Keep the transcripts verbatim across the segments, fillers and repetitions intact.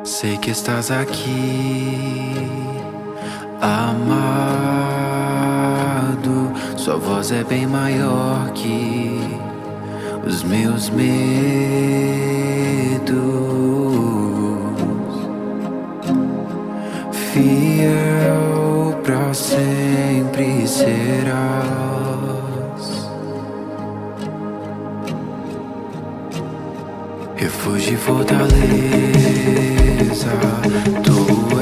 Sei que estás aqui, amado. Sua voz é bem maior que os meus medos. Fiel pra sempre serás. Refúgio e fortaleza, tu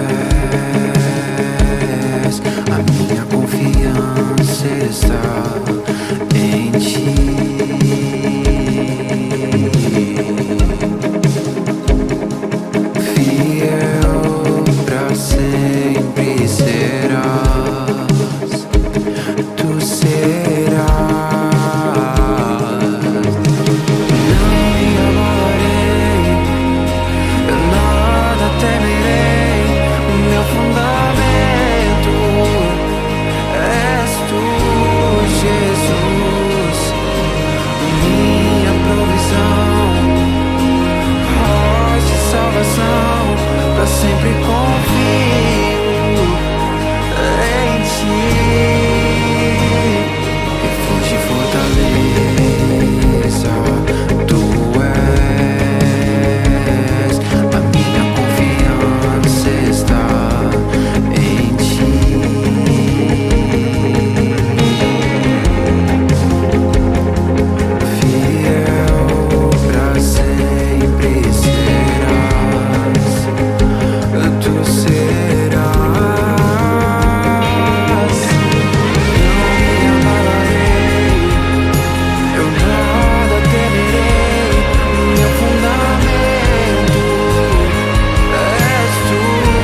és. A minha confiança está em ti. Fiel pra sempre serás. Tu serás. Não me abalarei, eu nada temerei. O meu fundamento és tu, Jesus. Minha provisão, rocha e salvação. Pra sempre confio em ti. Refúgio e fortaleza, tu és. A minha confiança está em ti. Fiel pra sempre serás. Tu serás. Não me abalarei, eu nada temerei. Meu fundamento és tu,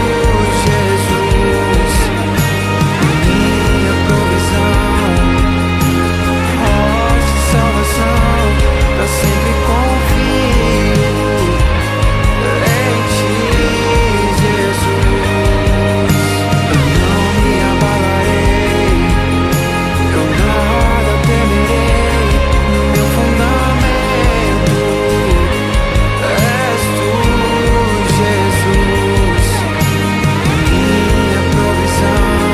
Jesus. Minha provisão, rocha e salvação. Pra sempre confio em ti, Jesus. Não me abalarei, eu nada temerei. Meu fundamento és tu, Jesus. Minha provisão,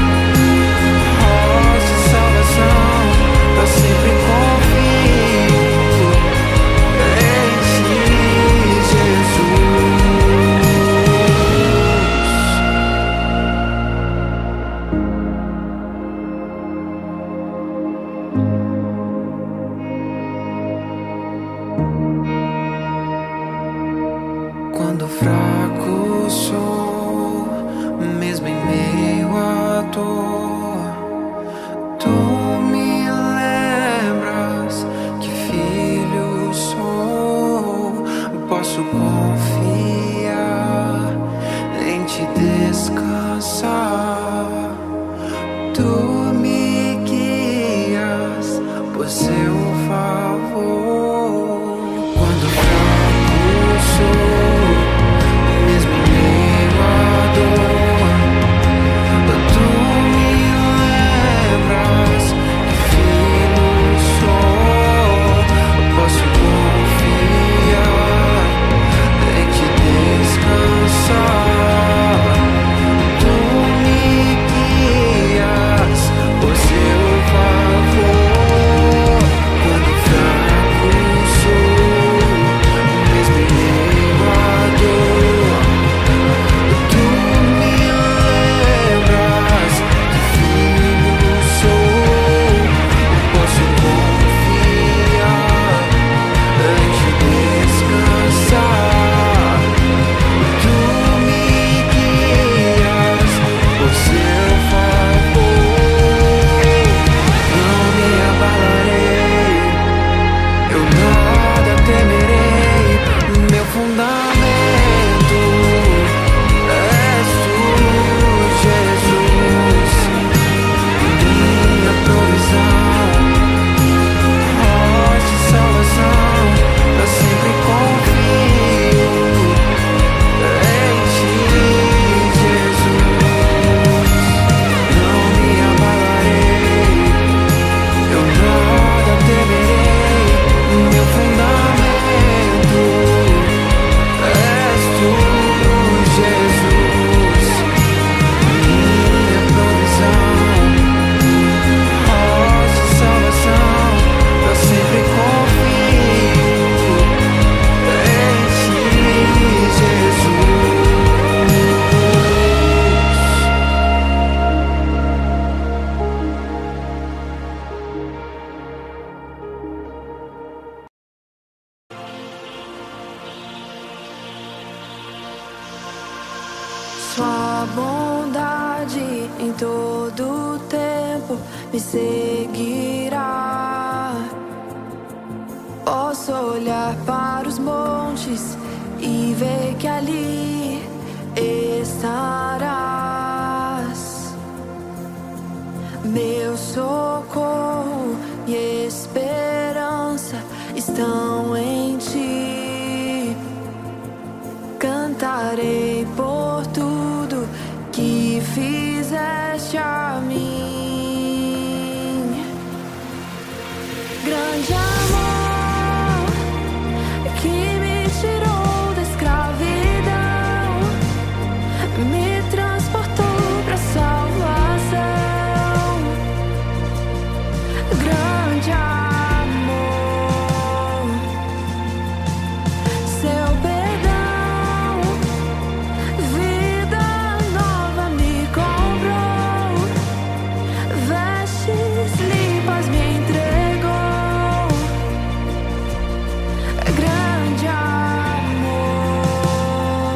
rocha e salvação. Pra sempre confio em ti, Jesus. Quando fraco sou, mesmo em meio à dor, tu me lembras que filho sou. Posso confiar, em te descansar. Tu me guias por seu favor. Quando fraco sou, mesmo em meio à dor, tu me lembras que filho sou. Posso confiar, em te Tua bondade em todo tempo me seguirá. Posso olhar para os montes e ver que ali estarás. Meu socorro e esperança estão em ti. Cantarei por tudo que fizeste a mim. Grande amor que me tirou da escravidão, me transportou pra salvação. Grande amor, seu perdão, vida nova me comprou, vestes limpas me entregou. Grande amor,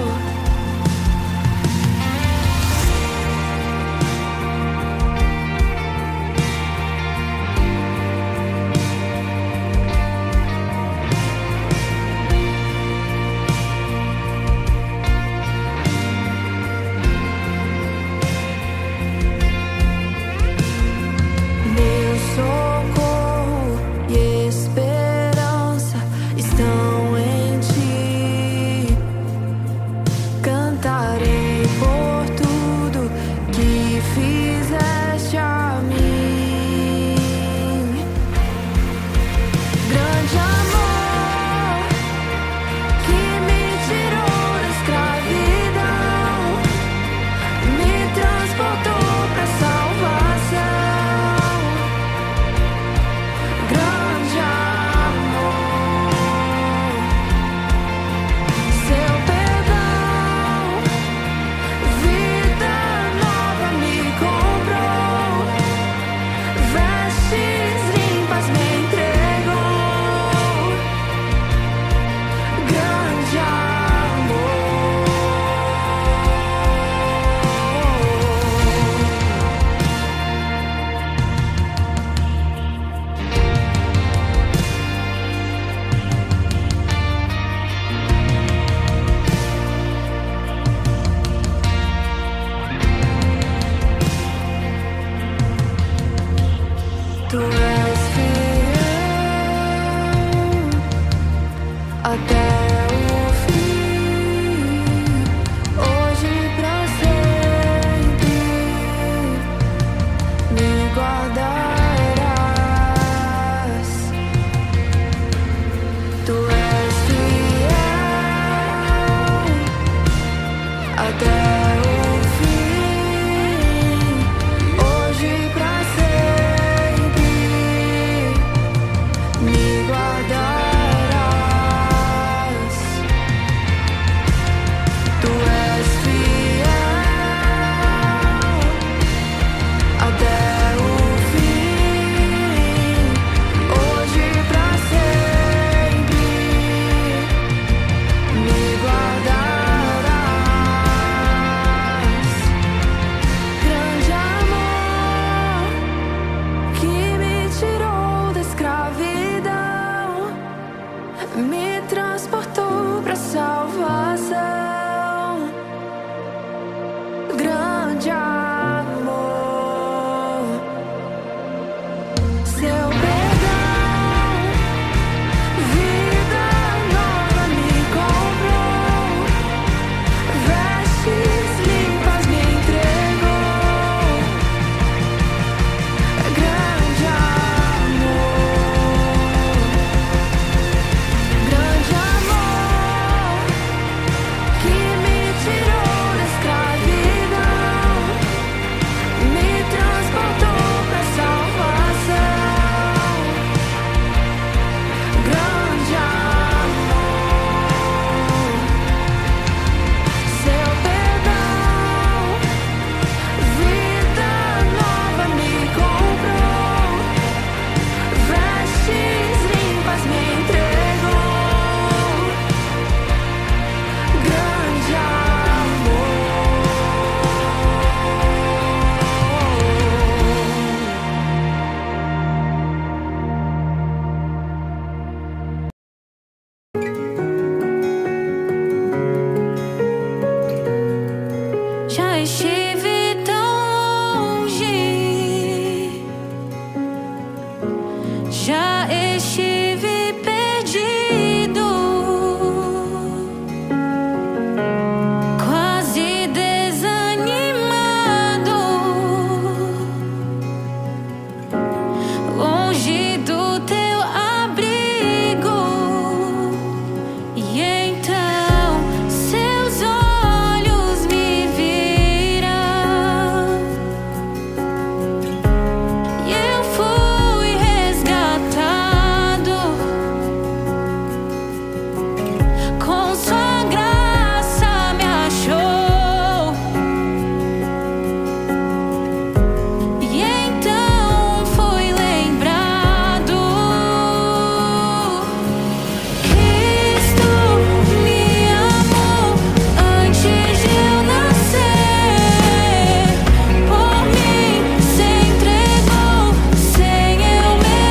meu socorro e esperança estão em ti. Cantarei por tudo que fizeste a mim. Grande amor que me tirou da escravidão, me transportou pra salvação. Grande amor, seu perdão, vida nova me comprou, vestes limpas me entregou. Grande amor. Tu és fiel até o fim, hoje pra sempre me guardarás. Tu és fiel até o fim, hoje pra sempre me guardarás. Tu és fiel até o fim, hoje pra sempre me guardarás. Grande amor que me tirou da escravidão, me transportou pra salvação. Grande amor, seu perdão, vida nova me comprou, vestes limpas me entregou. Grande amor, grande Já estive tão longe, já estive perdido, quase desanimado, longe do teu abrigo. E então seus olhos me viram, e eu fui resgatado. Com sua graça me achou, e então fui lembrado. Cristo me amou antes de eu nascer, por mim se entregou sem eu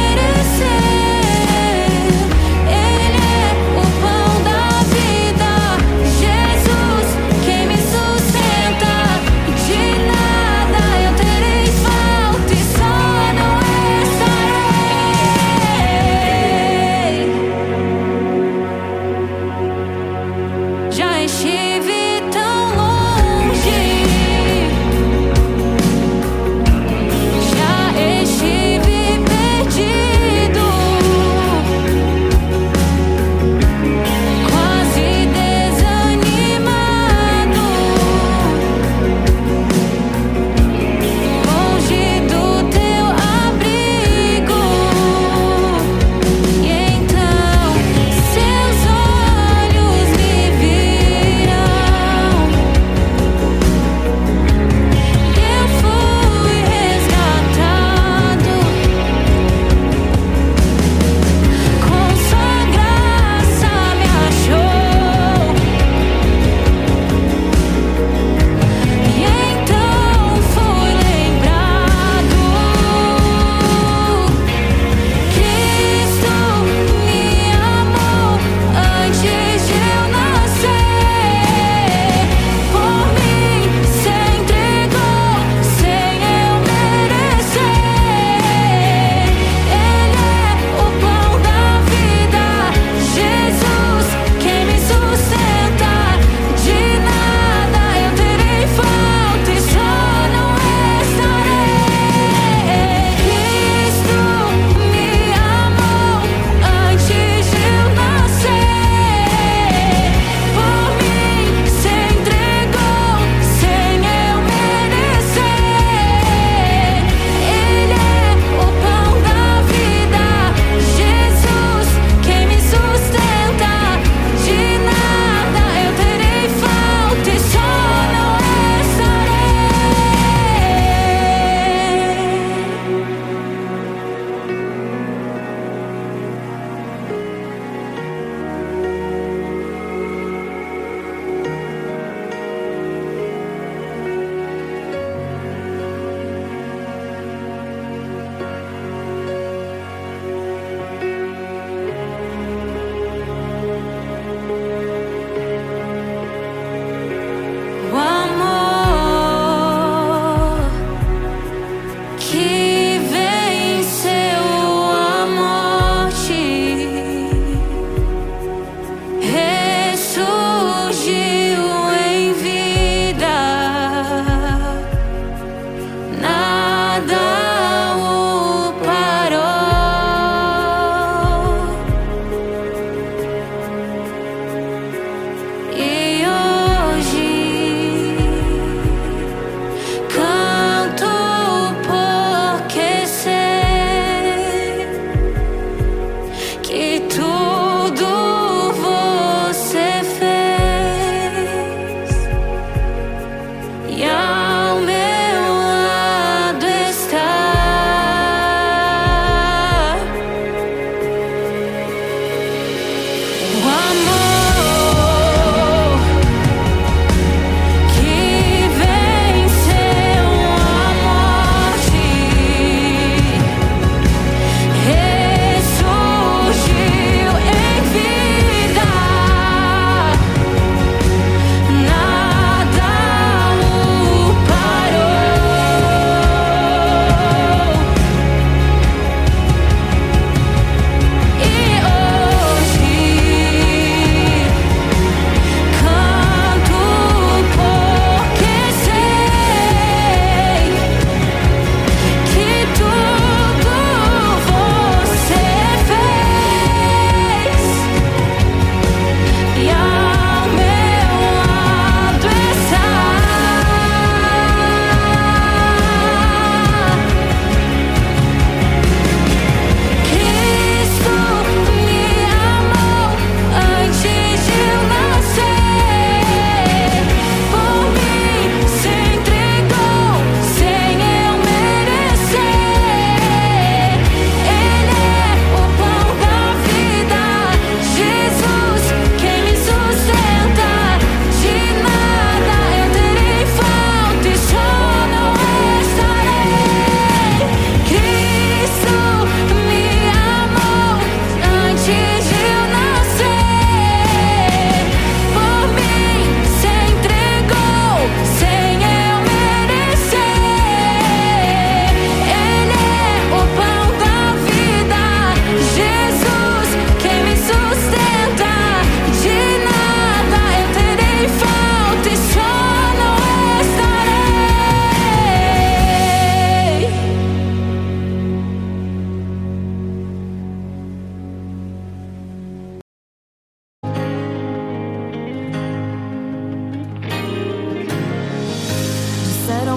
merecer. Ele é o pão da vida, Jesus quem me sustenta. De nada eu terei falta e só não estarei. Já estive tão longe, já estive perdido, quase desanimado, longe do teu abrigo. E então seus olhos me viram, e eu fui resgatado. Com sua graça me achou, e então fui lembrado. Cristo me amou antes de eu nascer, por mim se entregou sem eu merecer. Ele é o pão da vida, Jesus quem me sustenta. De nada eu terei falta e só não estarei. Cristo me amou antes de eu nascer, por mim se entregou sem eu merecer. Ele é o pão da vida, Jesus quem me sustenta. De nada eu terei falta e só não o amor que venceu a morte ressurgiu em vida, nada o parou. E hoje canto porque sei que tudo você fez, e ao meu lado está. O amor que venceu a morte ressurgiu em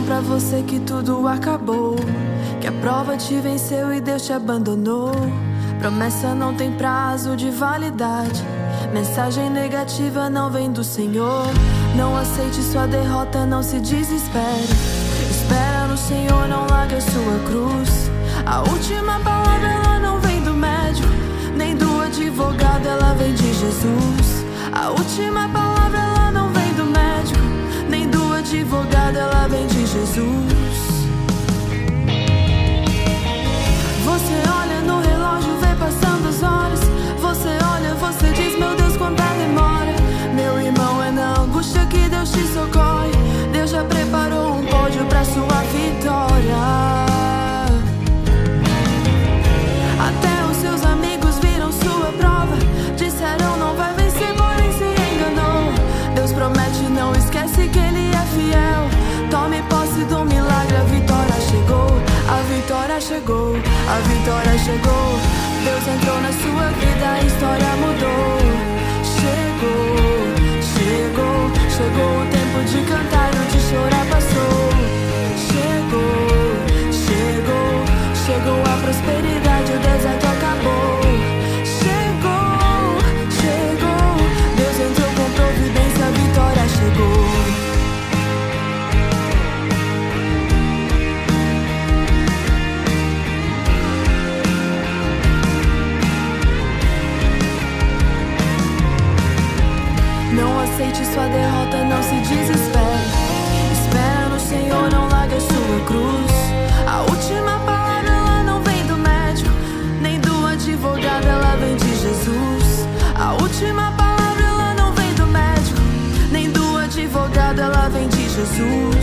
pra você que tudo acabou, que a prova te venceu e Deus te abandonou. Promessa não tem prazo de validade, mensagem negativa não vem do Senhor. Não aceite sua derrota, não se desespere. Espera no Senhor, não largue a sua cruz. A última palavra ela não vem do médico, nem do advogado, ela vem de Jesus. A última palavra ela não vem do médico, nem do advogado, ela vem de Jesus. Você olha no relógio, vê passando as horas. Você olha, você diz, meu Deus, quanta demora. Meu irmão, é na angústia que Deus te socorre. Deus já preparou um pódio pra sua vitória. Até os seus amigos viram sua prova, disseram não vai vencer, porém se enganou. Deus promete, não esquece que Ele é fiel. Tome posse do milagre, a vitória chegou. A vitória chegou, a vitória chegou. Deus entrou na sua vida, a história mudou. Chegou, chegou, chegou o tempo de cantar, o de chorar passou. Chegou, chegou, chegou a prosperidade, o deserto acabou. Chegou, chegou, Deus entrou com providência, a vitória chegou. Não aceite sua derrota, não se desespere. Espera no Senhor, não largue a sua cruz. A última palavra ela não vem do médico, nem do advogado, ela vem de Jesus. A última palavra ela não vem do médico, nem do advogado, ela vem de Jesus.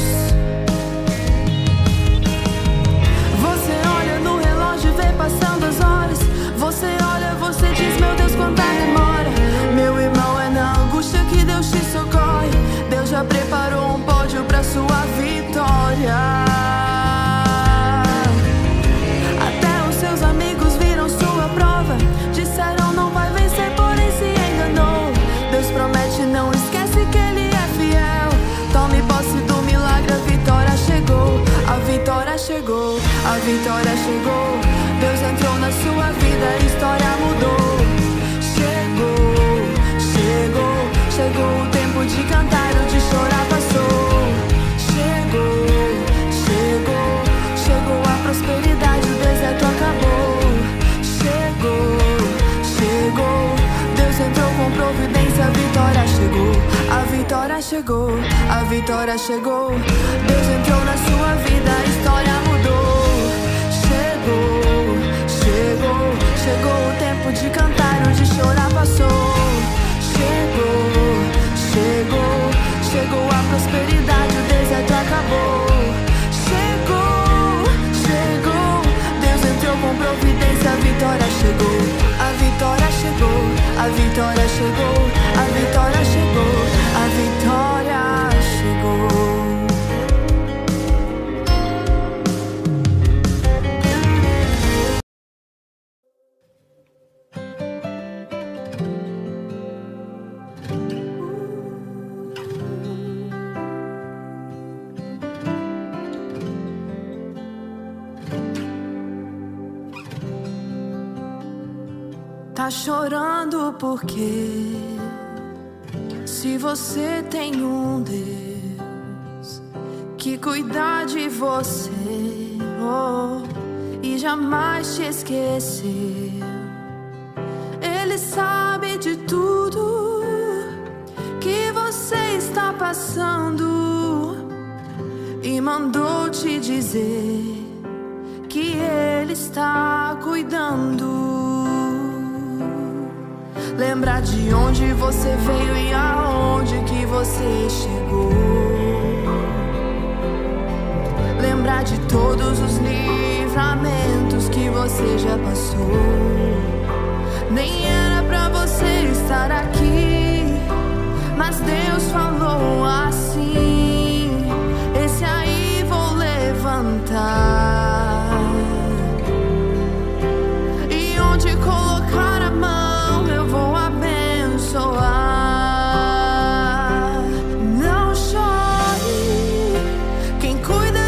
Você olha no relógio e vê passando as horas. Você olha, você diz, meu Deus, quanta demora. Meu irmão, é na angústia que Deus te socorre. Deus já preparou um pódio pra sua vitória. Até os seus amigos viram sua prova, disseram não vai vencer, porém se enganou. Deus promete, não esquece que Ele é fiel. Tome posse do milagre, a vitória chegou. A vitória chegou, a vitória chegou. Deus entrou na sua vida, a história mudou. Chegou, chegou, chegou o tempo de cantar, o de chorar passou. Chegou, chegou, chegou a prosperidade, o deserto acabou. Chegou, chegou, Deus entrou com providência, a vitória chegou. A vitória chegou, a vitória chegou. Deus entrou na sua vida, a história mudou. Chegou, chegou, chegou o tempo de cantar, o de chorar passou. Chegou, chegou, chegou a prosperidade, o deserto acabou. Chegou, chegou, Deus entrou com providência, a vitória chegou. A vitória chegou, a vitória chegou, a vitória chegou, a vitória chegou. Tá chorando porque se você tem um Deus que cuida de você, oh, e jamais te esqueceu, Ele sabe de tudo que você está passando e mandou te dizer que Ele está cuidando. Lembrar de onde você veio e aonde que você chegou. Lembrar de todos os livramentos que você já passou. Nem era pra você estar aqui, mas Deus falou assim: esse aí vou levantar. E onde colocar a mão eu vou abençoar. Não chore, quem cuida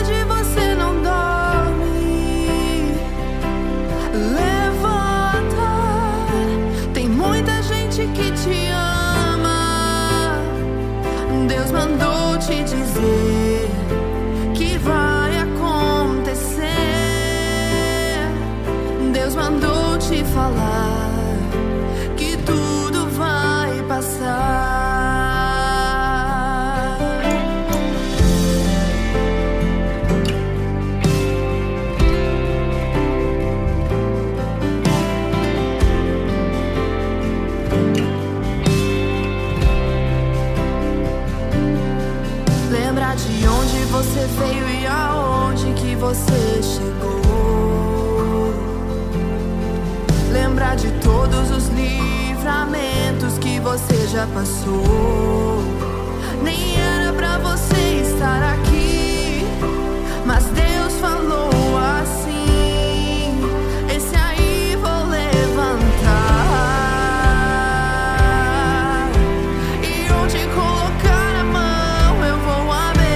Lembrar de onde você veio e aonde que você chegou. Lembrar de todos os livramentos que você já passou. Nem era pra você estar aqui, mas Deus falou assim: esse aí vou levantar, e onde colocar a mão eu vou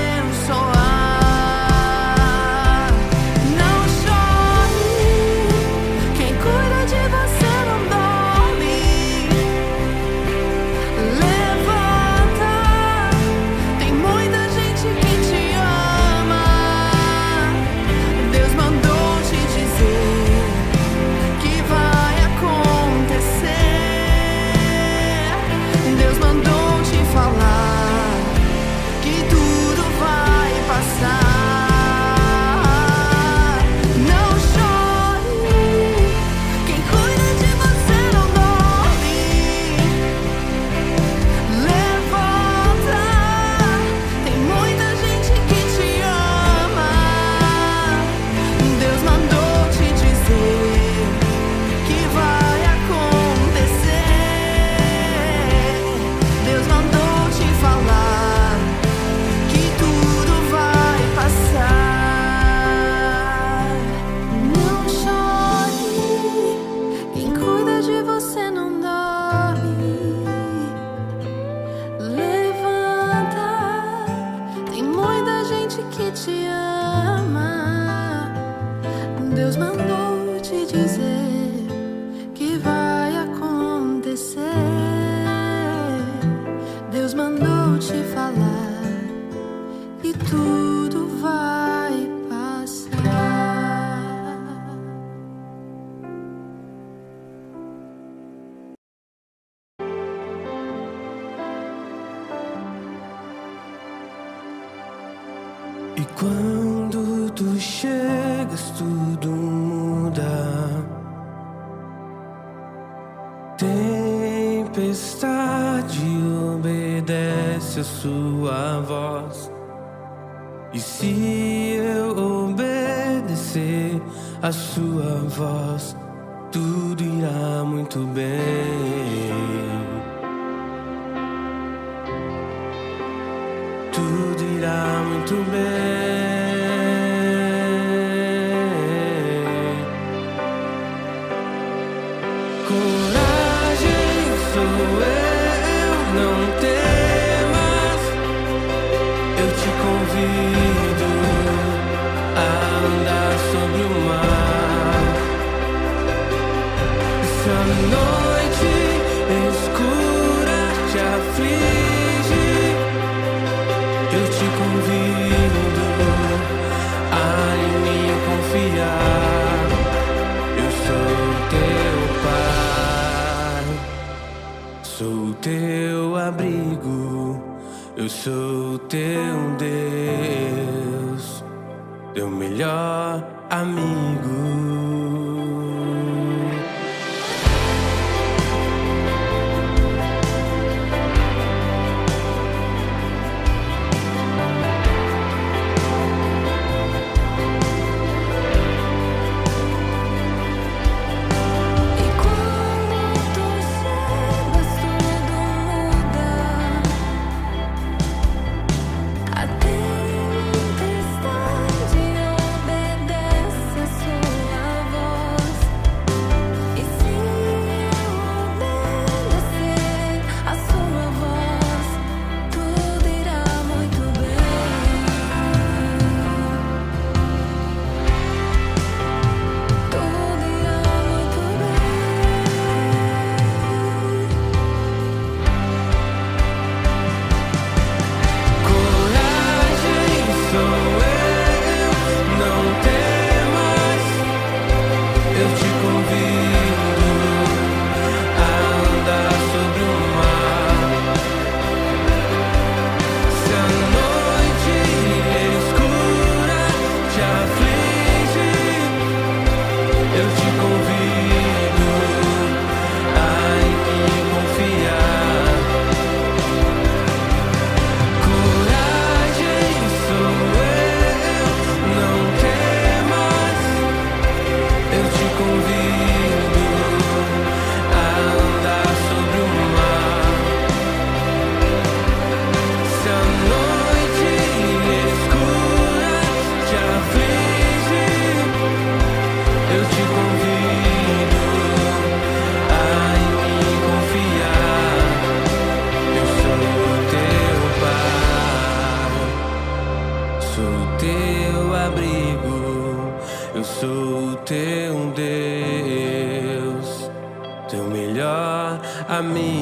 abençoar. Não chore, quem cuida de você não dorme. Levanta, tem muita gente que te ama. Deus mandou te dizer que vai acontecer. Deus mandou te falar que tudo vai passar. Não chore, quem cuida de você não dorme. Levanta, tem muita gente que te ama. Deus mandou te dizer que vai acontecer. Deus mandou te falar que tudo vai passar. Não chore, quem cuida de você não dorme. Levanta, tem muita gente que te ama. Deus mandou te dizer que vai acontecer. Deus mandou te falar que tudo vai passar. E quando tu chegas, tudo muda. Tempestade obedece a sua voz. E se eu obedecer a sua voz, tudo irá muito bem. Tudo irá muito bem. Coragem sou eu, não temas. Eu te convido a andar sobre o mar. Se a noite escura te aflige, eu te convido a em mim confiar. Eu sou teu pai, sou teu abrigo, eu sou teu Deus, teu melhor amigo. A tempestade obedece a sua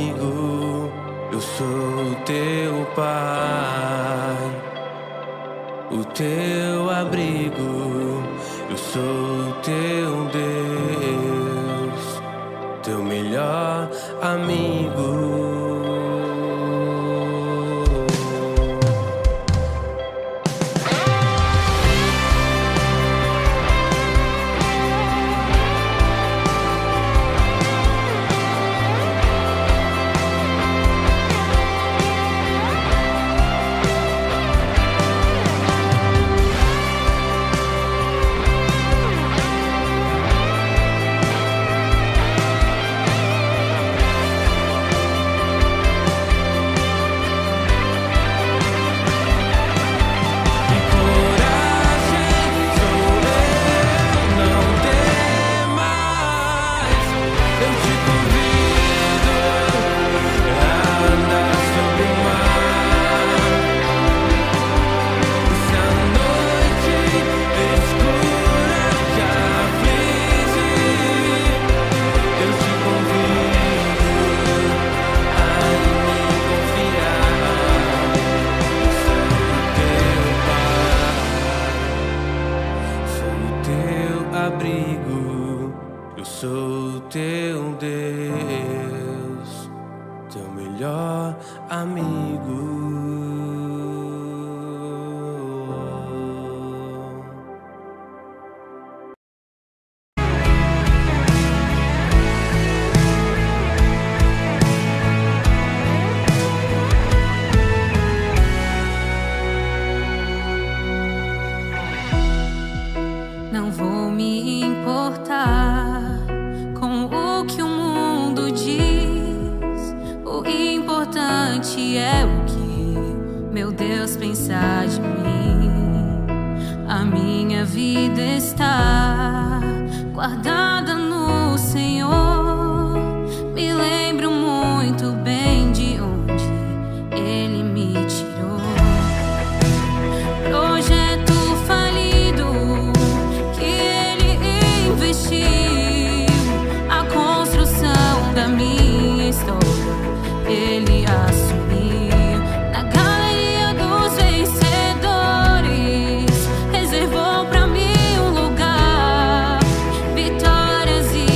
amigo, eu sou teu pai, o teu abrigo, eu sou teu Deus, teu melhor amigo. Abrigo, eu sou teu Deus, teu melhor amigo. Não vou me importar com o que o mundo diz. O importante é o que meu Deus pensa de mim. A minha vida está guardada no Senhor. Me lembro muito bem de onde Ele me tirou. Projeto a construção da minha história, Ele assumiu na galeria dos vencedores. Reservou pra mim um lugar, vitórias e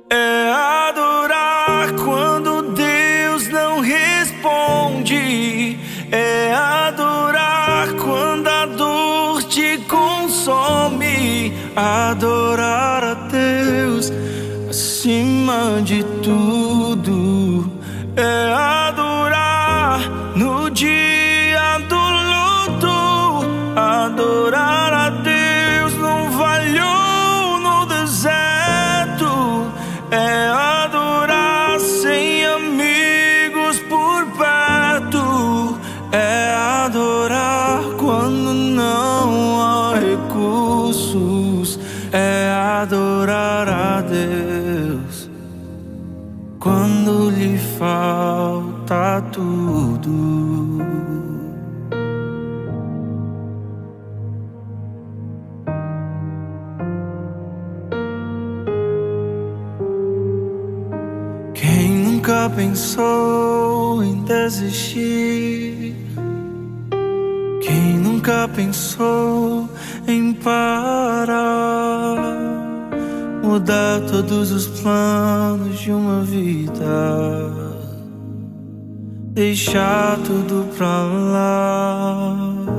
É adorar quando Deus não responde. É adorar quando a dor te consome. Adorar a Deus acima de tudo. É adorar no dia do luto. Adorar a Deus no vale ou no deserto. É adorar sem amigos por perto. É adorar quando não há recursos. É adorar a Deus quando lhe falta tudo. Quem nunca pensou em desistir? Quem nunca pensou em parar? Mudar todos os planos de uma vida, deixar tudo pra lá.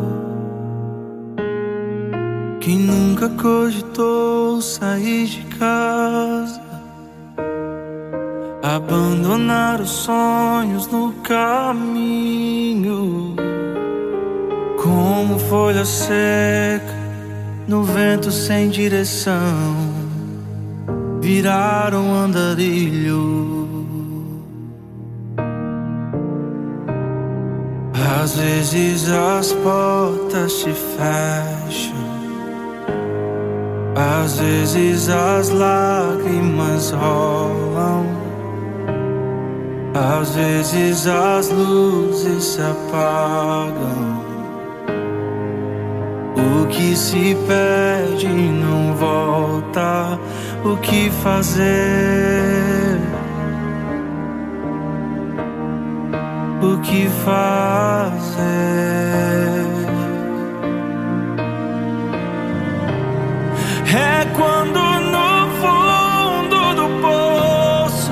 Quem nunca cogitou sair de casa, abandonar os sonhos no caminho, como folha seca no vento sem direção, viraram andarilho. Às vezes as portas se fecham, às vezes as lágrimas rolam, às vezes as luzes se apagam. O que se perde não volta. O que fazer? O que fazer? É quando no fundo do poço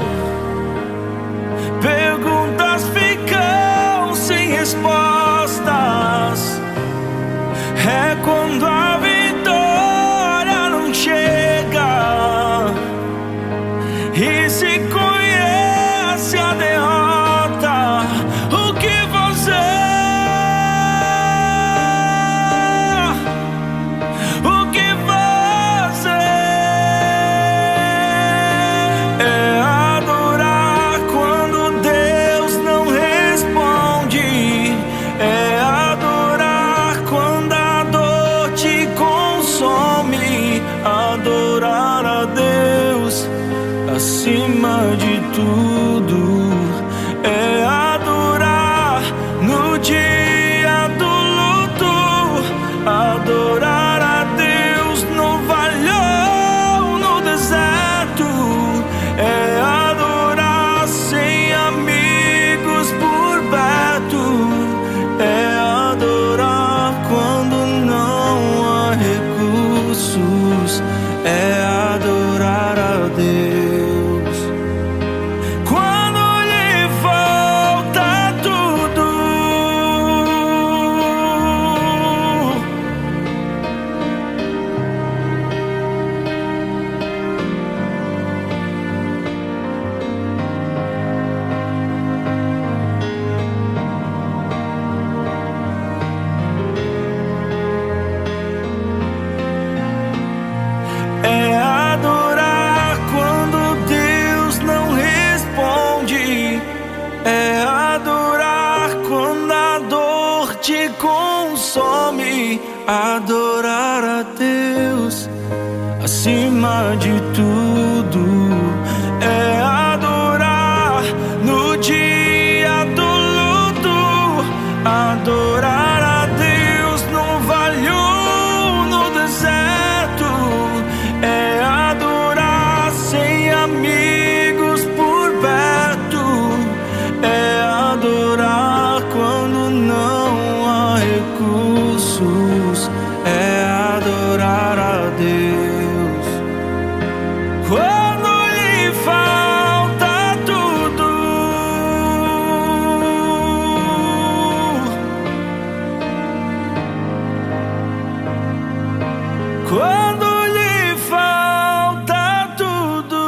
perguntas ficam sem respostas. É quando a vitória não chega e se conhece a derrota. O que fazer? O que fazer? É adorar quando Deus não responde. É adorar quando a dor te consome. Adorar a Deus acima de tudo. É adorar no dia do luto. Adorar a Deus no vale ou no deserto. É adorar sem amigos por perto. É adorar quando não há recursos. É adorar a Deus quando lhe falta tudo. É adorar quando Deus não responde. É adorar quando a dor te consome. Adorar a Deus acima de tudo. É adorar no dia do luto. Adorar a Deus no vale ou no deserto. É adorar sem amigos por perto. É adorar quando não há recursos. É adorar a Deus quando lhe falta tudo.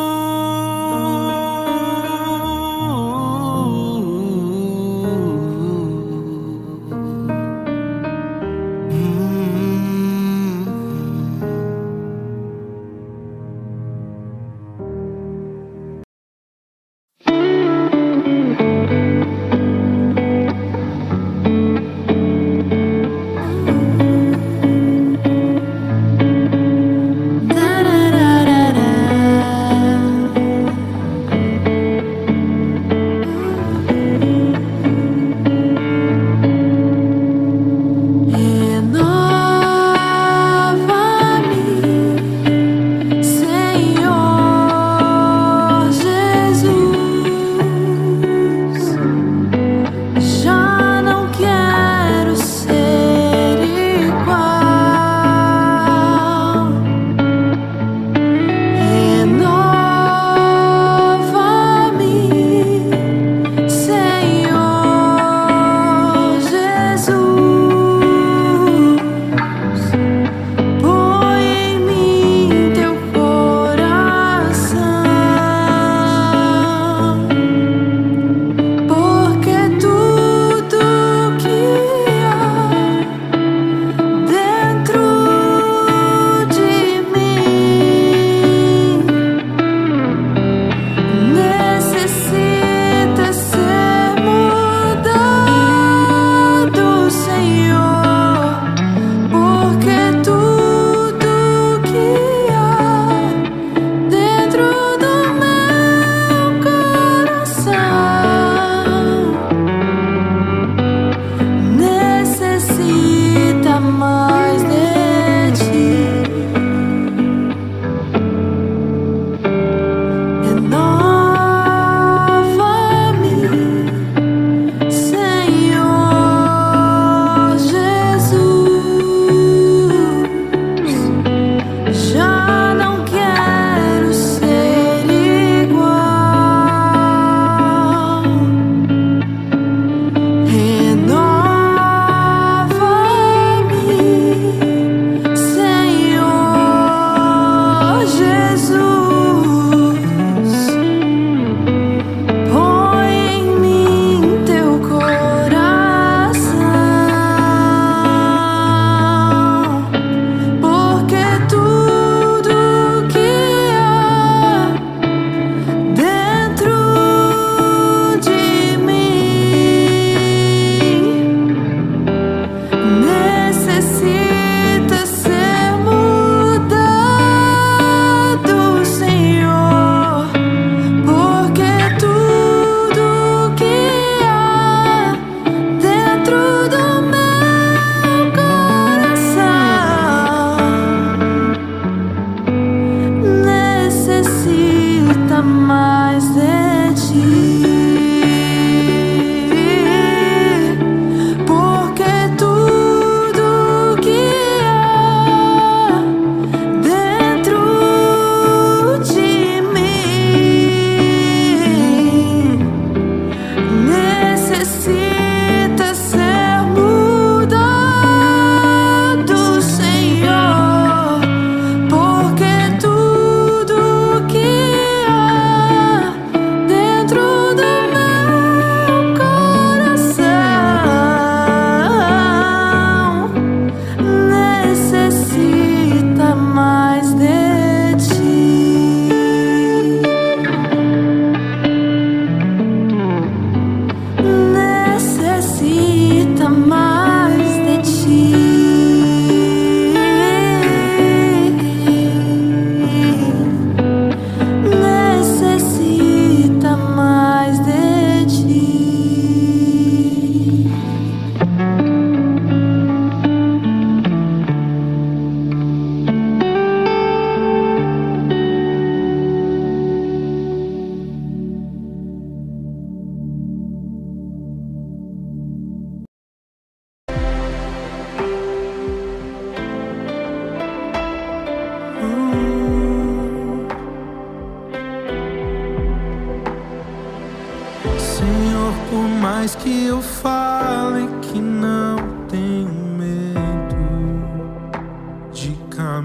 mais que eu fale que não tenho medo de caminhar.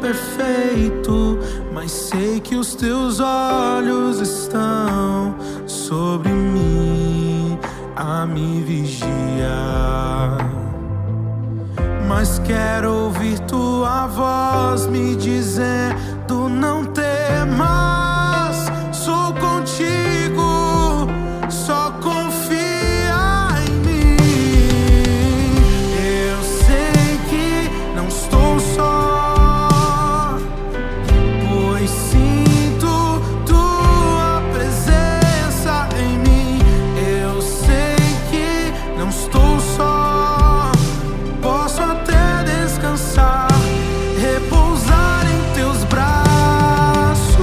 imperfeito, mas sei que os teus olhos estão sobre mim a me vigiar. Mas quero ouvir tua voz me dizendo: não temas, sou contigo, só confia em mim. Eu sei que não estou só, pois sinto tua presença em mim. Eu sei que não estou só, posso até descansar, repousar em teus braços.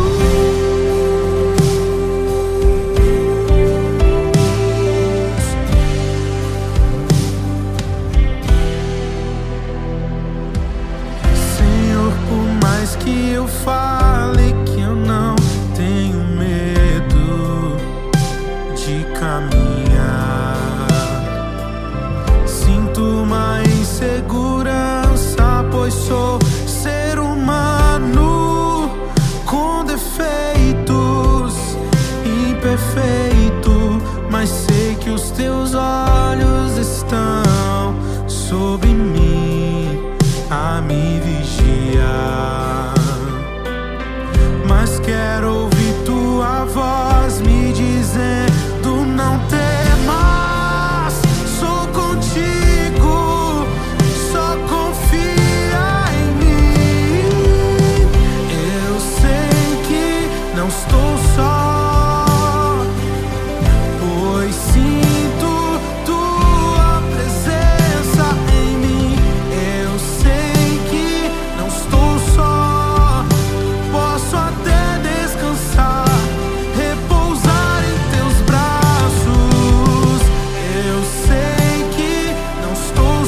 Senhor, por mais que eu fale que eu não tenho medo de caminhar, sinto uma insegurança, pois sou ser humano com defeitos, imperfeito, mas sei que os teus olhos estão sobre mim a me vigiar. Mas quero ouvir tua voz me dizendo: não temas, sou contigo, só confia em mim. Eu sei que não estou só, pois sinto tua presença em mim. Eu sei que não estou só, posso até descansar, repousar em teus braços. Eu sei que não estou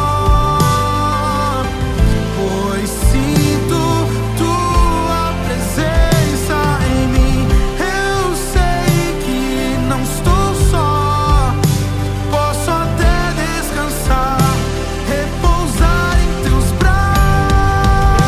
só, pois sinto tua presença em mim. Eu sei que não estou só, posso até descansar, repousar em teus braços.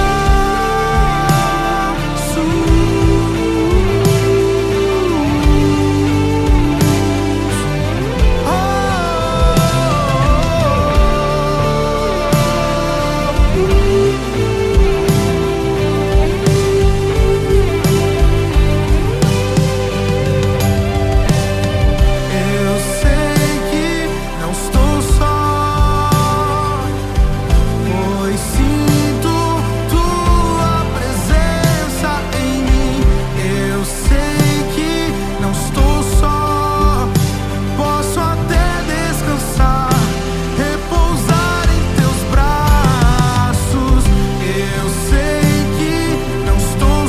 Eu sei que não estou só, pois sinto tua presença em mim. Eu sei que não estou só, posso até descansar, repousar em teus braços. Eu sei que não estou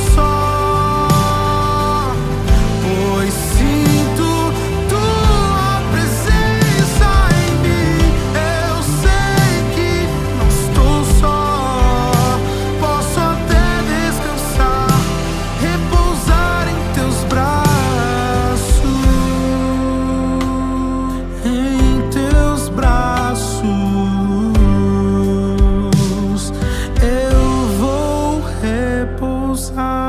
só, pois sinto tua presença em mim. Eu sei que não estou só, posso até descansar, repousar em teus braços, em teus braços. Eu vou repousar.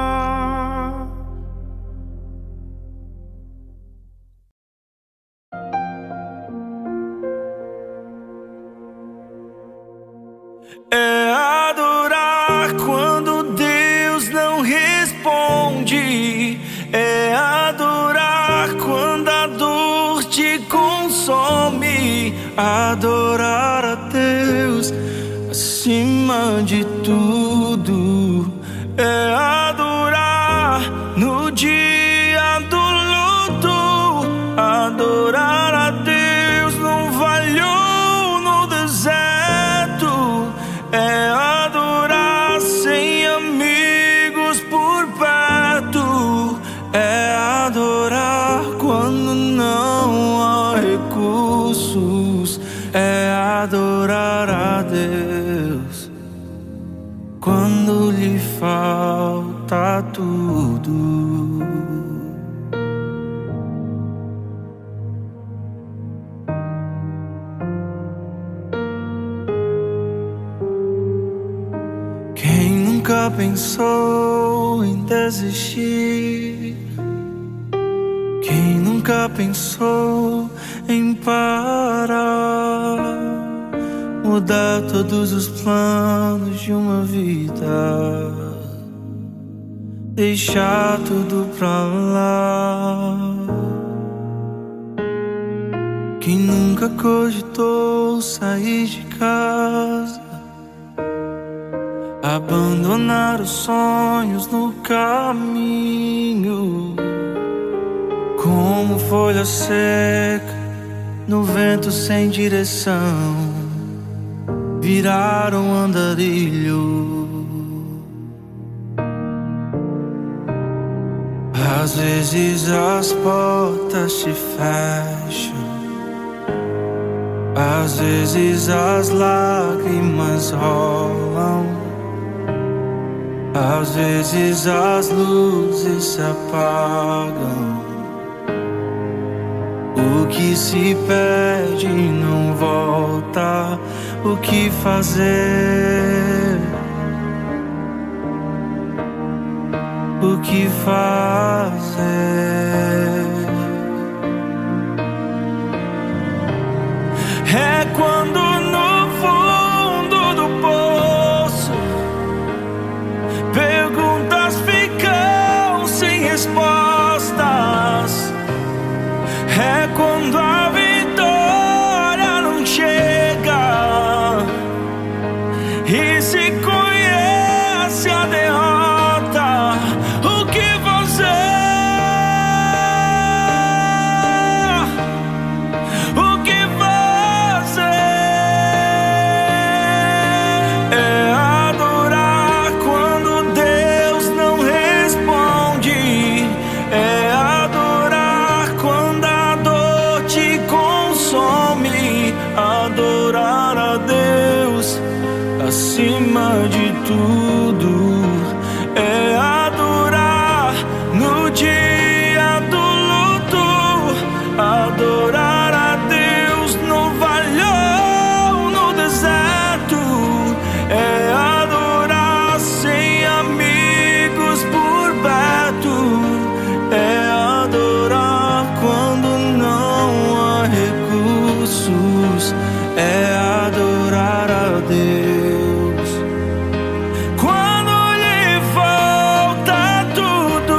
É adorar quando Deus não responde. É adorar quando a dor te consome. Adorar a Deus acima de tudo. É adorar no dia do luto. Adorar a Deus no vale ou no deserto. É adorar sem amigos por perto. É adorar quando não há recursos. É adorar a Deus quando lhe falta tudo. Quem nunca pensou em desistir? Quem nunca pensou em parar? Mudar todos os planos de uma vida, deixar tudo pra lá. Quem nunca cogitou sair de casa, abandonar os sonhos no caminho, como folha seca no vento sem direção, viraram andarilho. Às vezes as portas se fecham, às vezes as lágrimas rolam, às vezes as luzes se apagam. O que se perde não volta. O que fazer? O que fazer? É quando no fundo do poço perguntas ficam sem respostas. É quando a vitória não chega e se conhece a derrota. O que fazer? O que fazer? É adorar quando Deus não responde. É adorar quando a dor te consome. Adorar a Deus acima de tudo. É adorar no dia do luto. Adorar a Deus no vale ou no deserto. É adorar sem amigos por perto. É adorar quando não há recursos. É adorar a Deus quando lhe falta tudo.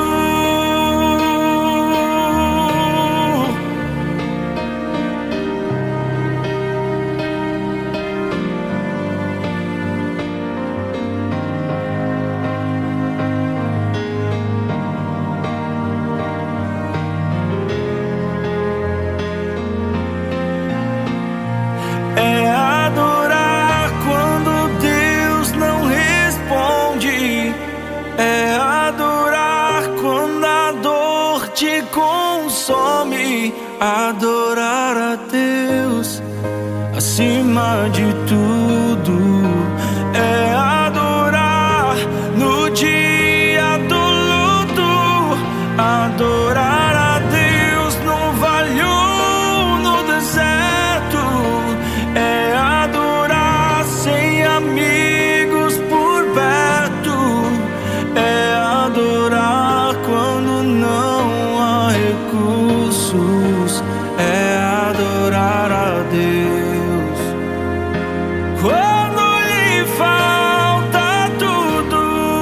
É adorar quando Deus não responde. É adorar quando a dor te consome. Adorar a Deus acima de tudo. É adorar no dia do luto. Adorar a Deus no vale ou no deserto. É adorar sem amigos por perto. É adorar quando não há recursos. É adorar a Deus quando lhe falta tudo.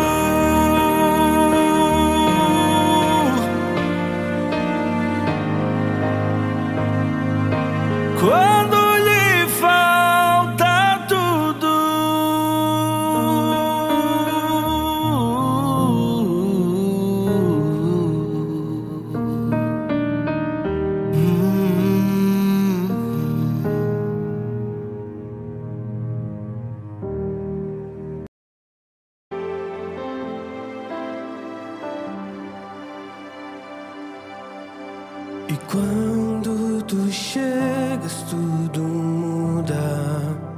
Quando lhe falta tudo. E quando tu chegas, tudo muda.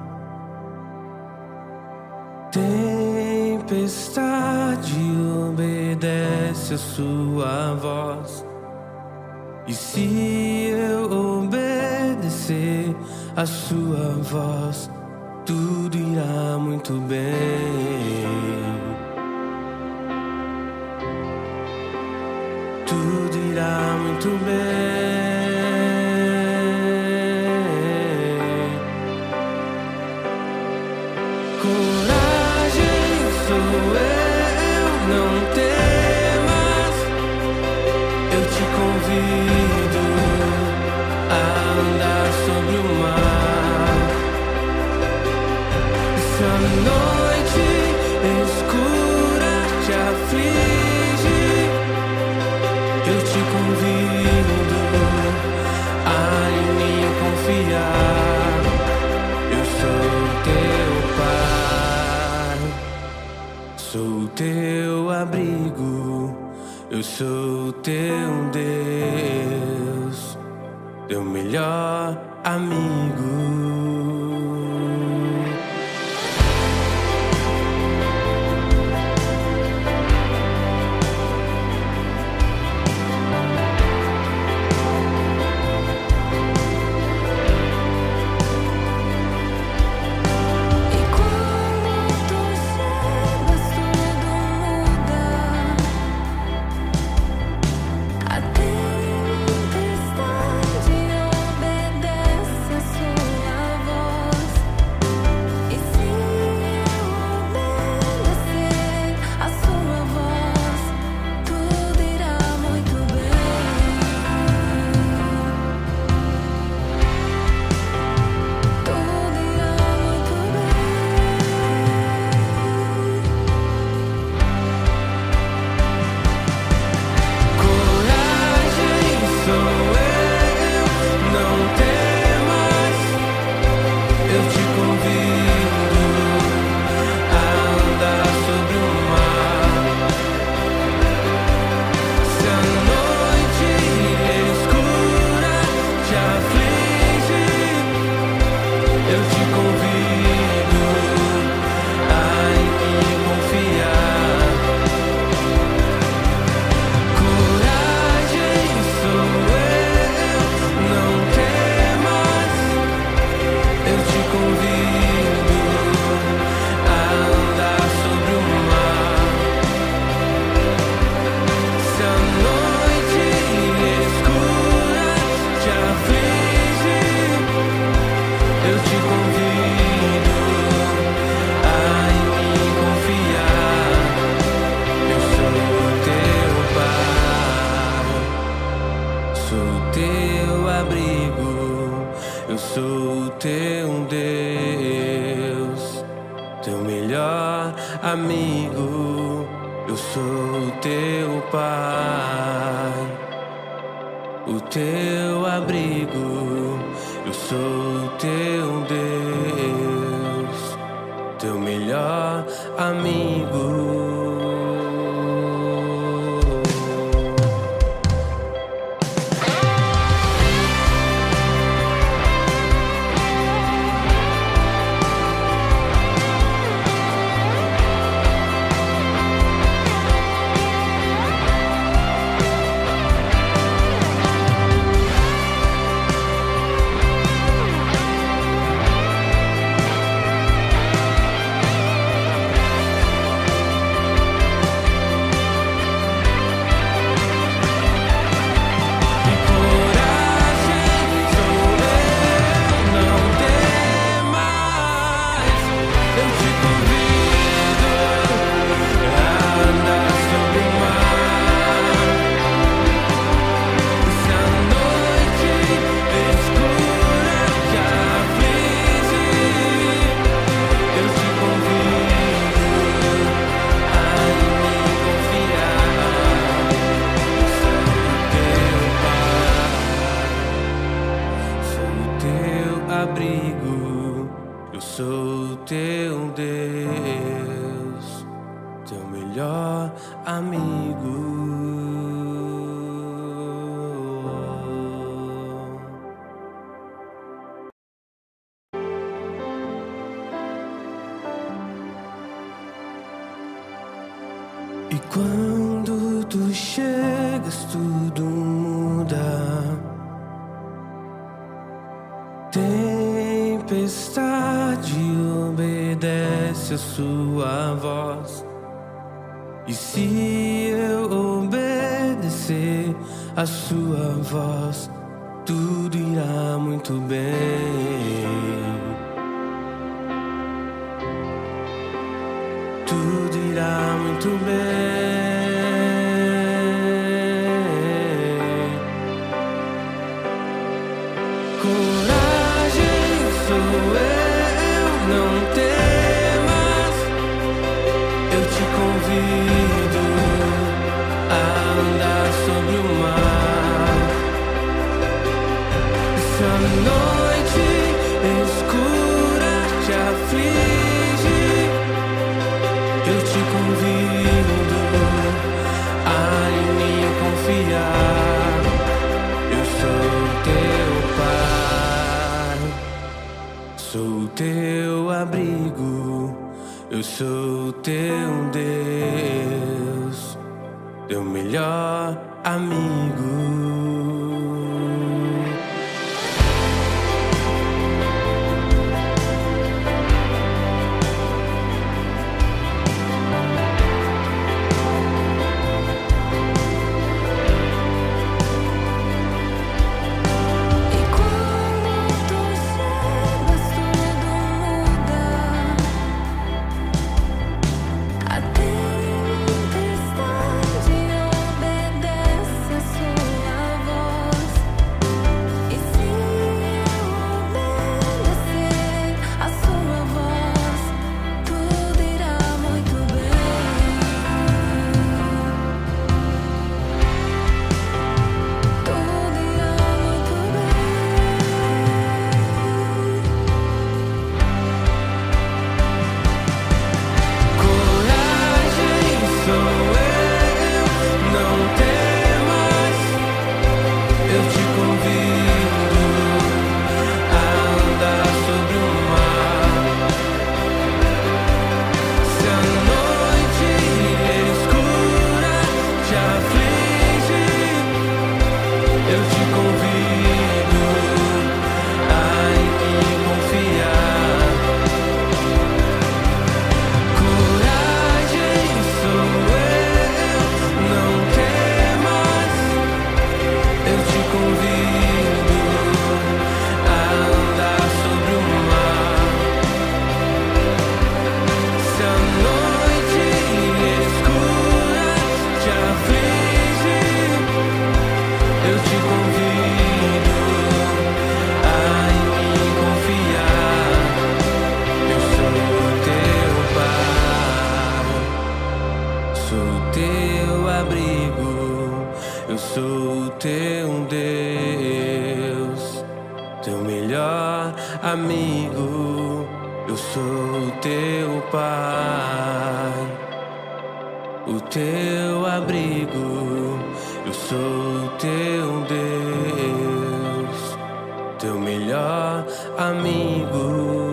Tempestade obedece a sua voz. E se eu obedecer a sua voz, tudo irá muito bem. tudo irá muito bem. Coragem sou eu, não temas. Eu te convido a andar sobre o mar. Se a noite escura te aflige, eu te convido a em mim confiar. Eu sou teu pai, sou teu abrigo, eu sou teu Deus, teu melhor amigo. Eu sou teu Deus, teu melhor amigo. Eu sou teu pai, o teu abrigo. Eu sou teu Deus, teu melhor amigo. Eu sou teu Deus, teu melhor amigo. E quando tu chegas, tudo muda. Tempestade obedece a sua voz, E se eu obedecer a sua voz, tudo irá muito bem. Tudo irá muito bem. Coragem sou eu, não temas. Eu te convido a andar sobre o mar. Se a noite escura te aflige, eu te convido a em mim confiar. Eu sou teu pai, sou teu abrigo. Eu sou teu Deus, teu melhor amigo. Eu sou teu Deus, teu melhor amigo. Eu sou teu Pai, o teu abrigo. Eu sou teu Deus, teu melhor amigo.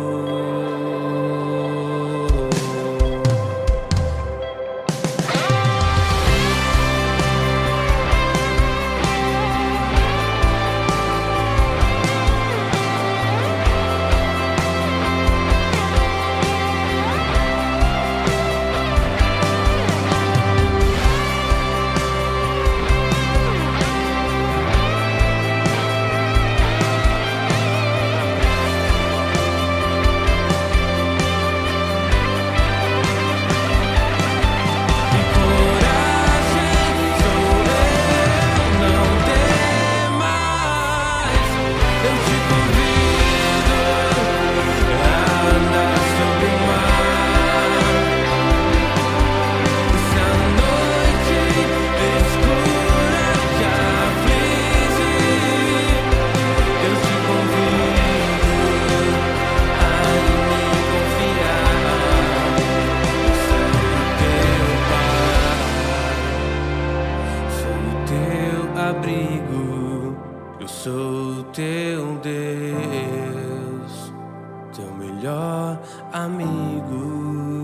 Eu sou teu Deus, teu melhor amigo.